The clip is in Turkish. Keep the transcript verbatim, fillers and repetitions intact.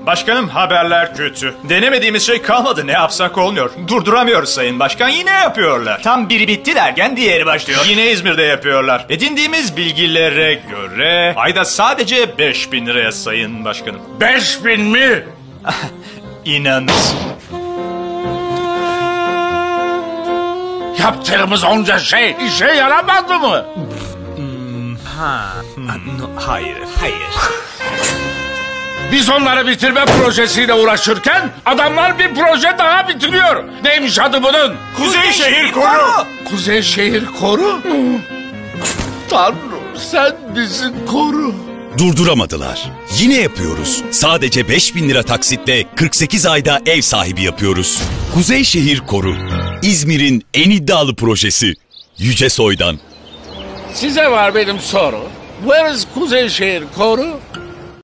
Başkanım, haberler kötü. Denemediğimiz şey kalmadı, ne yapsak olmuyor. Durduramıyoruz Sayın Başkan, yine yapıyorlar. Tam biri bitti derken diğeri başlıyor. Yine İzmir'de yapıyorlar. Edindiğimiz bilgilere göre ayda sadece beş bin liraya Sayın Başkanım. Beş bin mi? İnanız. Yaptığımız onca şey işe yaramadı mı? Ha, no, hayır, hayır. Biz onları bitirme projesiyle uğraşırken adamlar bir proje daha bitiriyor. Neymiş adı bunun? Kuzey Şehir Koru. Kuzey Şehir Koru? Tanrım sen bizi koru. Durduramadılar. Yine yapıyoruz. Sadece beş bin lira taksitle kırk sekiz ayda ev sahibi yapıyoruz. Kuzey Şehir Koru. İzmir'in en iddialı projesi. Yüce Soy'dan. Size var benim soru. Where is Kuzey Şehir Koru?